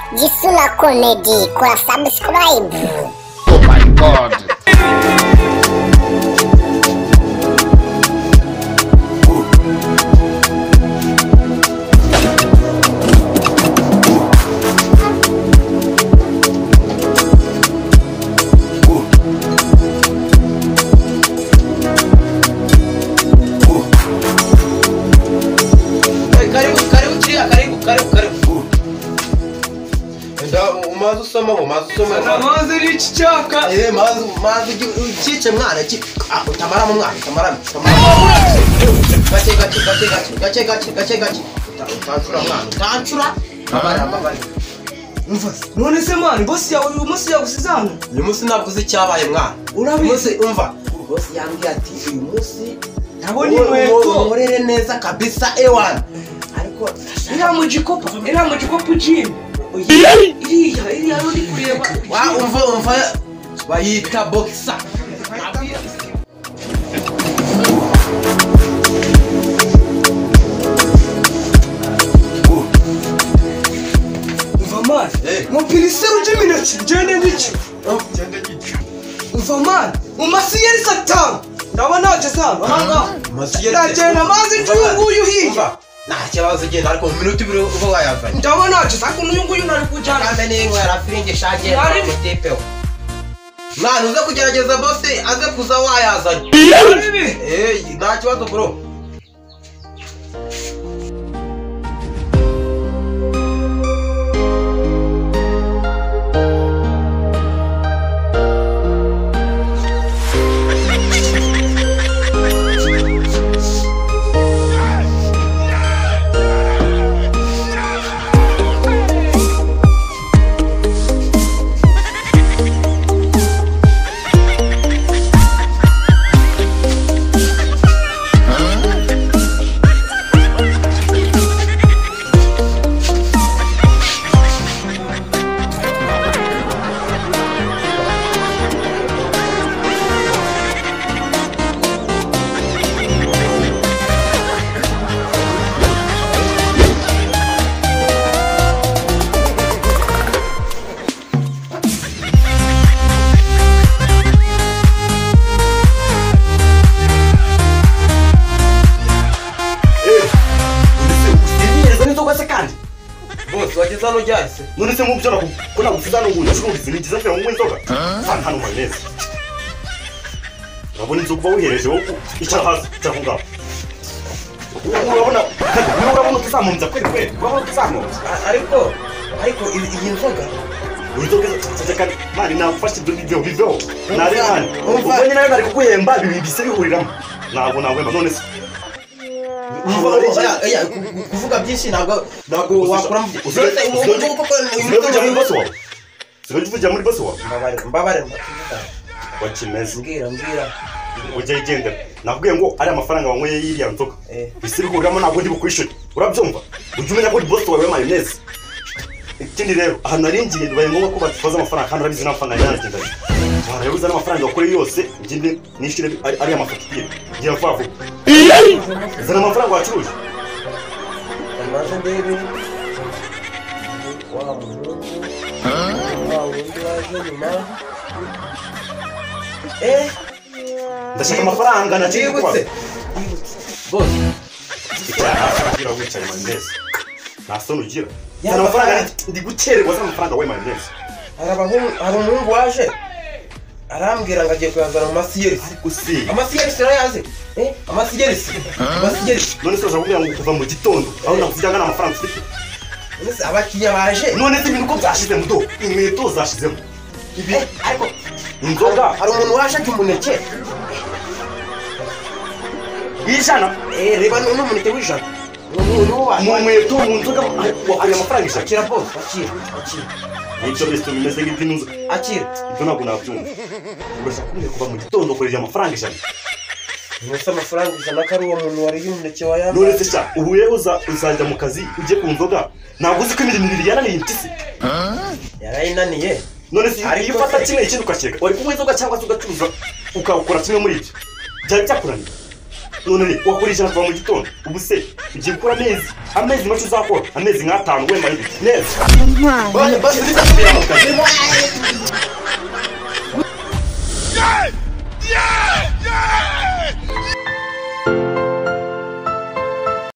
Gisula Comedy, kora subscribe. Oh my God. Mazu soma mazu richi chaka mazu chiche mwana tamara mu mwana tamara gache utanchura mwana utanchura babara umfase none se mwana boss yawe uyu munsi yagusizana uyu munsi navuze cyabaye mwana urabizi umva boss yambwiye ati uyu munsi ntabona inkweto nkorere neza kabisa ewana ariko ira mu gikopo gym iriya ruri kureba umva bayita boxer umva man mupirisero ujimineki ngende n'iki umva man umasiyeri satani ndabona agezana ahangaha ndagenda mazi njuyunguyu hiya nta kibazo genda ariko mu minota ibiri uba wayavanye ndabona ageza ariko n'uyu nguyu nari kujyana kandi n'ingo yarafiringisha agenda mutepeho mwana uze kugerageza bose aze kuza wayazanye nta kibazo bro wagezano ryahise none se mubyo nakubona gusizana ngo ndashobora nigiza fe mu nzoga sana hano mayoneze urabona inzoga wihereje wo icara hasi cyangwa urabona tuzamunza kweri urabona tuzamunza ariko iyi nzoga urutoke cyane mani nafashe ibyo video nari mani ubwo nyine nari kuguhemba bibise bihuriramo ntabwo none se kuvuga byinshi ntabwo wakora mu Sigaje muri boss wawe mbabare wakimeze mbwira ujye igenda nabwiye ngo ari amafaranga wanyweye yiriya nzoga bisi bihuriramo ntabwo ndi bukwishyure urabyumva ujye umenya ko boss wawe mayoneze ikindi rero aha naringiye bibaye ngombwa ko batufaza amafaranga kandi urabizi n'amafaranga yanagenda warabuza n'amafaranga wakoreye yose ngende nishyure ari amafagitire ngira vuba zana amafaranga wacuruje amaze ndebe wundi waje nyuma ndashaka amafaranga naciye yibutse boss icyaha wicaye mayoneze nta soni ugira zana amafaranga ndi gukererwa zana amafaranga we mayoneze hari umuhungu waje arambwira ngo agiye kuyazana mu masiyeri amasiyeri sirayaze amasiyeri none se ushobora ngo kuva mu gitondo aho nakujyanga n'amafaranga ufite none abakiriya baje none se ibintu ko byashize mudo inkweto zashizemo ibi ariko inzoga hari umuntu waje cy'umuneke ijana reba n'umuneke w'ijana mu nkweto mu nzoga hari amafaranga ijana akira boss akira ibyo byose bimeze nk'iby'inzu akira ibyo ntabwo nabyumva urashaka kumwe kuva mu gitondo ukoresha amafaranga ijana nose amafaranga ijana ko ari uwo muntu wariye umuneke wa yambaye none se sha uhuyeho uzajya mu kazi ujye ku nzoga ntabwo uzi ko imirimo ibiri yananiye impyisi yarayinaniye none se iyo ufata kimwe ikindi ukakireka wari kunywa inzoga cyangwa se ugacuruza ukawukora kimwe muri ibyo byari byakunaniye none wakora ijana kuva mu gitondo ubu se ugiye gukora amezi make uzakora amezi nk'atanu wemba neza basi nizasubira mu kazi